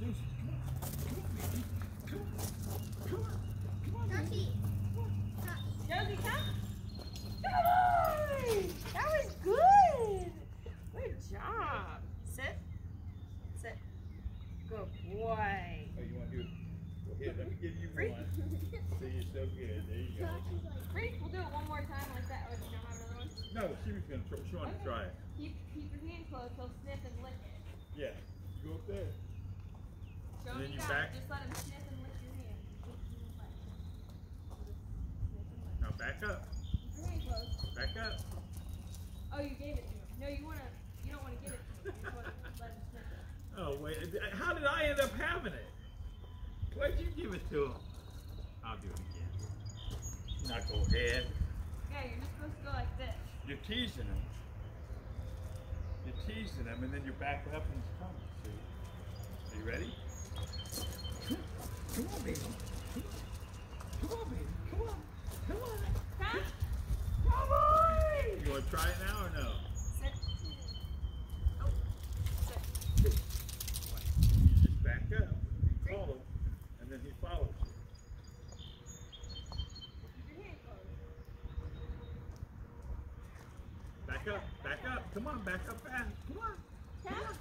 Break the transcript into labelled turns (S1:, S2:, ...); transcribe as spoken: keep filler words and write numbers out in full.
S1: Josie, come on. Come on, baby. Come on. Come on. Come on, baby.
S2: Josie, come. Come on! That was good. Good job. Sit. Sit. Good boy.
S1: Oh, you want to do it? Well, here, let me give you
S2: Free.
S1: one. See, you're so good. There you go.
S2: Free. We'll do it one more time like that. Oh, you don't have another one?
S1: No, she was going to try. She wanted to try it.
S2: Keep, keep your hand closed. He'll sniff and lick it.
S1: Yeah. You go up there.
S2: Show
S1: And then
S2: him
S1: you
S2: got
S1: back.
S2: it. Just let him sniff and lick your hand.
S1: Now back up.
S2: Keep your hand closed.
S1: Back up.
S2: Oh, you gave it to him. No, you wanna. You don't want to give it to him. You just want to let him sniff it.
S1: Oh, wait. How did I end up having it? Why'd you give it to him? I'll do it again. Knucklehead.
S2: Yeah, you're just supposed to go like this.
S1: You're teasing him. You're teasing him, and then you're backing up and he's coming. See? Are you ready? Come on, baby. Come on, baby. Come on. Come on.
S2: Come.
S1: Come on. You want to try it now or no?
S2: Sit. Oh. Sit.
S1: You just back up and call him, and then he follows you.
S2: Keep your hand closed.
S1: Back up. Back up. Come on. Back up fast. Come on.
S2: Come.